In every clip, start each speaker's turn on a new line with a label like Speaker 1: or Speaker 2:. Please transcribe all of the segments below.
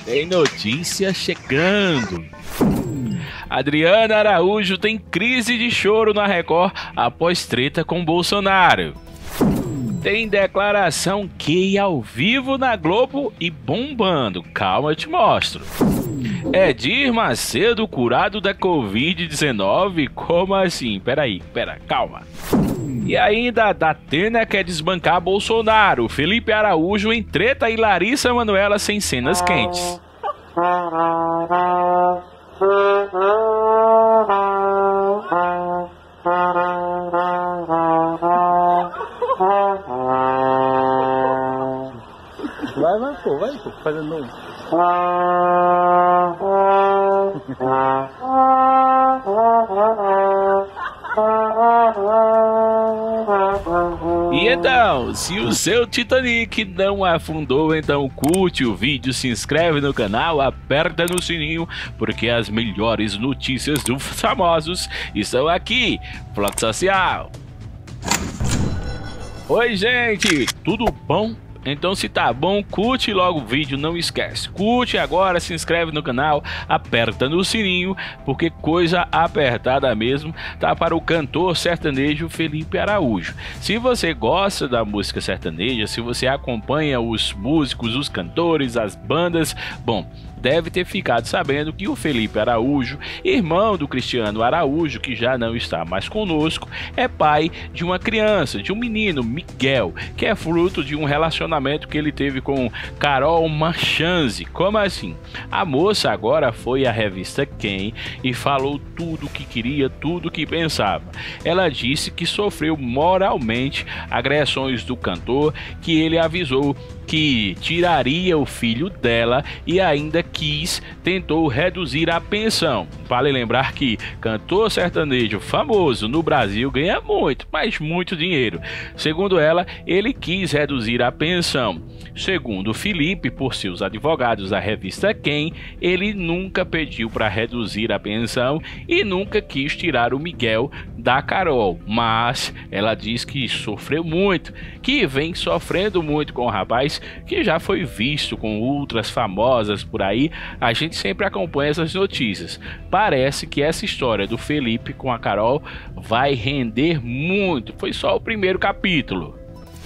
Speaker 1: Tem notícia chegando. Adriana Araújo tem crise de choro na Record após treta com Bolsonaro. Tem declaração gay ao vivo na Globo e bombando. Calma, eu te mostro. Edir Macedo curado da Covid-19? Como assim? Calma. E ainda Datena quer desbancar Bolsonaro. Felipe Araújo em treta e Larissa Manoela sem cenas quentes.
Speaker 2: Vai, pô, fazendo novo.
Speaker 1: E então, se o seu Titanic não afundou, então curte o vídeo, se inscreve no canal, aperta no sininho, porque as melhores notícias dos famosos estão aqui. Flock Social. Oi, gente, tudo bom? Então, se tá bom, curte logo o vídeo, não esquece. Curte agora, se inscreve no canal, aperta no sininho, porque coisa apertada mesmo tá para o cantor sertanejo Felipe Araújo. Se você gosta da música sertaneja, se você acompanha os músicos, os cantores, as bandas, bom, deve ter ficado sabendo que o Felipe Araújo, irmão do Cristiano Araújo, que já não está mais conosco, é pai de uma criança, de um menino, Miguel, que é fruto de um relacionamento que ele teve com Carol Marchand. Como assim? A moça agora foi à revista Quem e falou tudo o que queria, tudo o que pensava. Ela disse que sofreu moralmente agressões do cantor, que ele avisou que tiraria o filho dela e ainda tentou reduzir a pensão. Vale lembrar que cantor sertanejo famoso no Brasil ganha muito, mas muito dinheiro. Segundo ela, ele quis reduzir a pensão. Segundo Felipe, por seus advogados da revista Quem, ele nunca pediu para reduzir a pensão e nunca quis tirar o Miguel da Carol, mas ela diz que sofreu muito, que vem sofrendo muito com o rapaz, que já foi visto com outras famosas por aí. A gente sempre acompanha essas notícias. Parece que essa história do Felipe com a Carol vai render muito. Foi só o primeiro capítulo.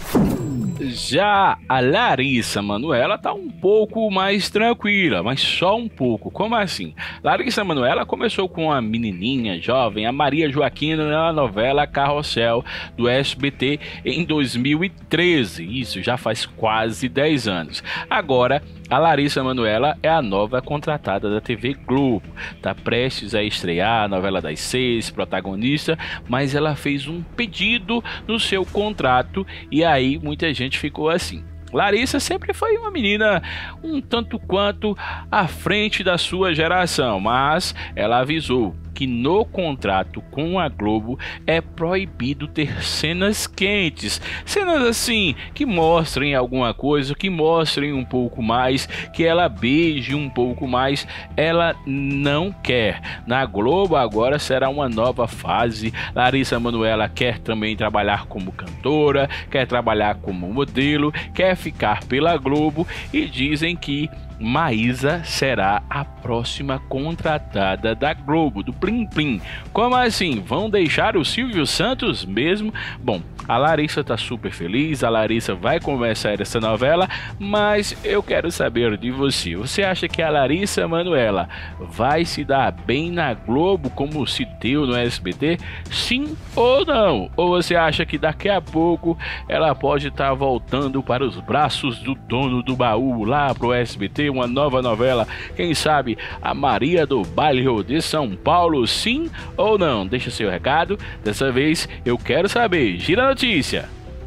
Speaker 1: Já a Larissa Manoela tá um pouco mais tranquila, mas só um pouco. Como assim? Larissa Manoela começou com a menininha jovem, a Maria Joaquina, na novela Carrossel do SBT em 2013. Isso já faz quase 10 anos. Agora, a Larissa Manoela é a nova contratada da TV Globo. Tá prestes a estrear a novela das 6, protagonista, mas ela fez um pedido no seu contrato e aí muita gente ficou assim. Larissa sempre foi uma menina um tanto quanto à frente da sua geração, mas ela avisou que no contrato com a Globo é proibido ter cenas quentes, cenas assim que mostrem alguma coisa, que mostrem um pouco mais, que ela beije um pouco mais. Ela não quer. Na Globo agora será uma nova fase. Larissa Manoela quer também trabalhar como cantora, quer trabalhar como modelo, quer ficar pela Globo e dizem que Maísa será a próxima contratada da Globo, do Plim Plim. Como assim? Vão deixar o Silvio Santos mesmo? Bom, a Larissa tá super feliz, a Larissa vai começar essa novela, mas eu quero saber de você. Você acha que a Larissa Manoela vai se dar bem na Globo como se deu no SBT? Sim ou não? Ou você acha que daqui a pouco ela pode estar voltando para os braços do dono do baú lá pro SBT? Uma nova novela, quem sabe a Maria do Bairro de São Paulo, sim ou não? Deixa seu recado, dessa vez eu quero saber. Gira a notícia.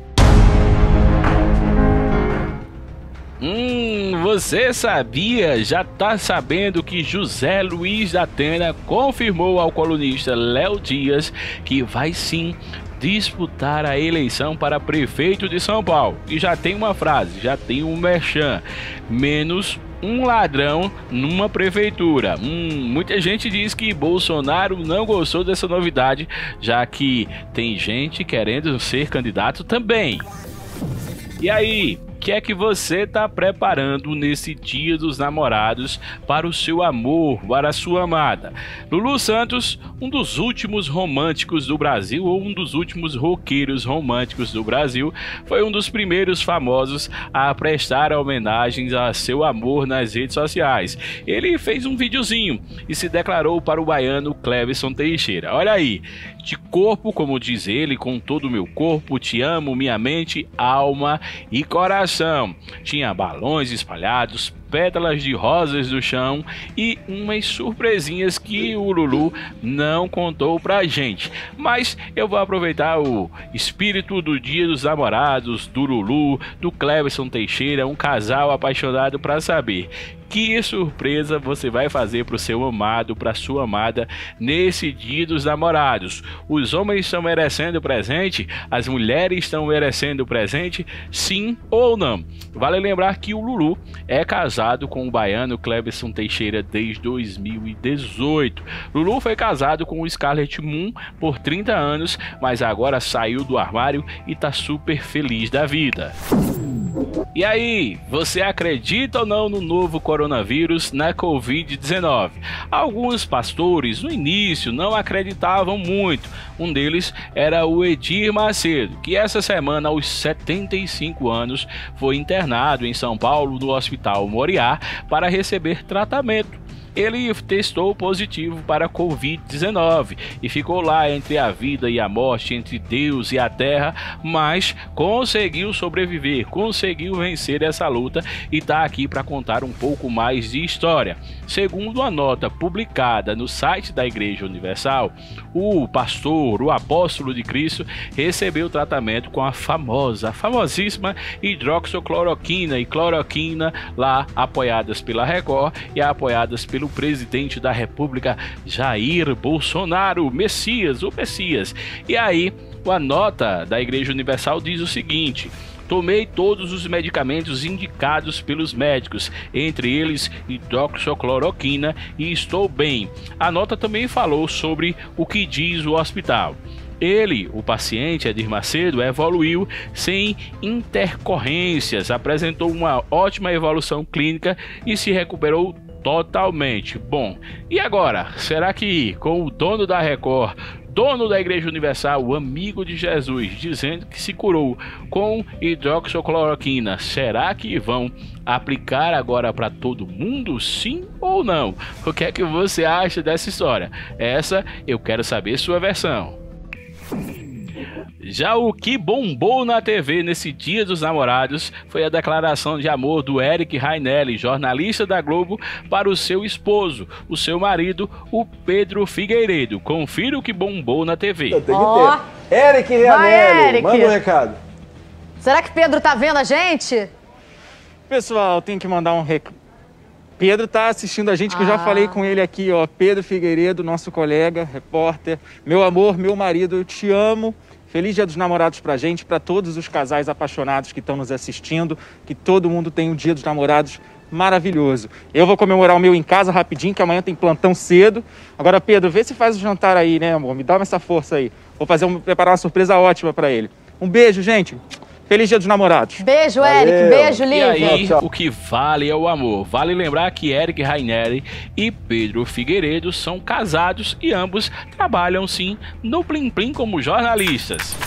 Speaker 1: Você sabia? Já tá sabendo que José Luiz da Atena confirmou ao colunista Léo Dias que vai sim disputar a eleição para prefeito de São Paulo. E já tem uma frase, já tem um merchan: menos um ladrão numa prefeitura. Muita gente diz que Bolsonaro não gostou dessa novidade, já que tem gente querendo ser candidato também. E aí, o que é que você está preparando nesse Dia dos Namorados para o seu amor, para a sua amada? Lulu Santos, um dos últimos românticos do Brasil, ou um dos últimos roqueiros românticos do Brasil, foi um dos primeiros famosos a prestar homenagens a seu amor nas redes sociais. Ele fez um videozinho e se declarou para o baiano Cleverson Teixeira. Olha aí, de corpo, como diz ele, com todo o meu corpo, te amo, minha mente, alma e coração. Tinha balões espalhados, pétalas de rosas do chão e umas surpresinhas que o Lulu não contou pra gente. Mas eu vou aproveitar o espírito do Dia dos Namorados, do Lulu, do Cleverson Teixeira, um casal apaixonado, para saber que surpresa você vai fazer para o seu amado, para sua amada, nesse Dia dos Namorados. Os homens estão merecendo presente? As mulheres estão merecendo presente? Sim ou não? Vale lembrar que o Lulu é casado com o baiano Cleverson Teixeira desde 2018. Lulu foi casado com o Scarlett Moon por 30 anos, mas agora saiu do armário e está super feliz da vida. E aí, você acredita ou não no novo coronavírus, na Covid-19? Alguns pastores no início não acreditavam muito. Um deles era o Edir Macedo, que essa semana, aos 75 anos, foi internado em São Paulo no Hospital Moriá para receber tratamento. Ele testou positivo para a Covid-19 e ficou lá entre a vida e a morte, entre Deus e a terra, mas conseguiu sobreviver, conseguiu vencer essa luta e está aqui para contar um pouco mais de história. Segundo a nota publicada no site da Igreja Universal, o pastor, o apóstolo de Cristo, recebeu tratamento com a famosíssima hidroxicloroquina e cloroquina, lá apoiadas pela Record e apoiadas pelo presidente da República, Jair Bolsonaro, o Messias. E aí, a nota da Igreja Universal diz o seguinte: tomei todos os medicamentos indicados pelos médicos, entre eles hidroxicloroquina, e estou bem. A nota também falou sobre o que diz o hospital. Ele, o paciente Edir Macedo, evoluiu sem intercorrências, apresentou uma ótima evolução clínica e se recuperou totalmente. Bom, e agora? Será que com o dono da Record, dono da Igreja Universal, o amigo de Jesus, dizendo que se curou com hidroxicloroquina, será que vão aplicar agora para todo mundo, sim ou não? O que é que você acha dessa história? Essa eu quero saber sua versão. Já o que bombou na TV nesse Dia dos Namorados foi a declaração de amor do Eric Rainelli, jornalista da Globo, para o seu esposo, o seu marido, o Pedro Figueiredo. Confira o que bombou na TV.
Speaker 3: Tem que ter. Eric Rainelli, manda um recado.
Speaker 4: Será que Pedro tá vendo a gente?
Speaker 5: Pessoal, tem que mandar um recado. Pedro tá assistindo a gente, que eu já falei com ele aqui, ó. Pedro Figueiredo, nosso colega, repórter. Meu amor, meu marido, eu te amo. Feliz Dia dos Namorados pra gente, pra todos os casais apaixonados que estão nos assistindo. Que todo mundo tenha um Dia dos Namorados maravilhoso. Eu vou comemorar o meu em casa rapidinho, que amanhã tem plantão cedo. Agora, Pedro, vê se faz o jantar aí, né, amor? Me dá essa força aí. Vou preparar uma surpresa ótima pra ele. Um beijo, gente. Feliz Dia dos Namorados.
Speaker 4: Beijo, Eric. Beijo, Lívia.
Speaker 1: E aí, o que vale é o amor. Vale lembrar que Eric Rainelli e Pedro Figueiredo são casados e ambos trabalham, sim, no Plim Plim como jornalistas.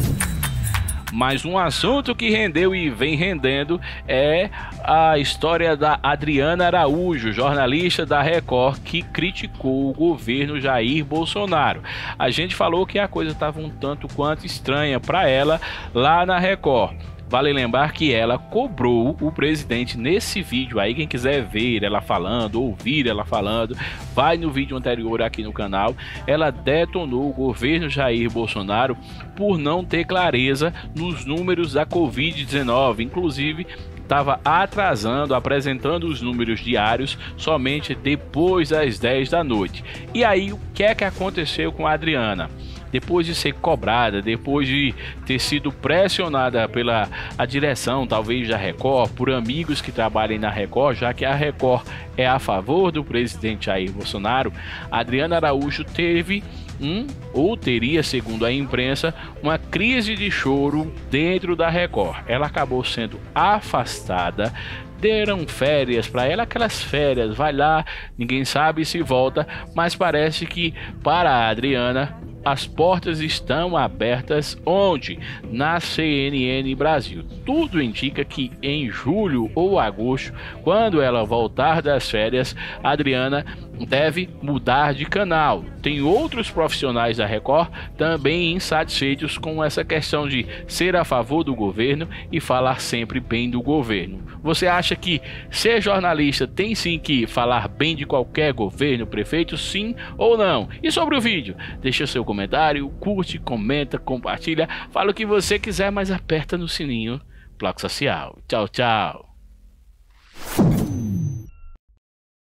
Speaker 1: Mas um assunto que rendeu e vem rendendo é a história da Adriana Araújo, jornalista da Record, que criticou o governo Jair Bolsonaro. A gente falou que a coisa estava um tanto quanto estranha para ela lá na Record. Vale lembrar que ela cobrou o presidente nesse vídeo aí. Quem quiser ver ela falando, ouvir ela falando, vai no vídeo anterior aqui no canal. Ela detonou o governo Jair Bolsonaro por não ter clareza nos números da Covid-19. Inclusive, estava atrasando, apresentando os números diários somente depois das 10 da noite. E aí, o que é que aconteceu com a Adriana? Depois de ser cobrada, depois de ter sido pressionada pela a direção, talvez da Record, por amigos que trabalhem na Record, já que a Record é a favor do presidente Jair Bolsonaro, a Adriana Araújo teve ou teria, segundo a imprensa, uma crise de choro dentro da Record. Ela acabou sendo afastada, deram férias para ela, aquelas férias, vai lá, ninguém sabe se volta, mas parece que para a Adriana as portas estão abertas. Onde? Na CNN Brasil. Tudo indica que em julho ou agosto, quando ela voltar das férias, a Adriana deve mudar de canal. Tem outros profissionais da Record também insatisfeitos com essa questão de ser a favor do governo e falar sempre bem do governo. Você acha que ser jornalista tem sim que falar bem de qualquer governo, prefeito, sim ou não? E sobre o vídeo, deixa seu comentário, curte, comenta, compartilha, fala o que você quiser, mas aperta no sininho. Placo Social. Tchau, tchau.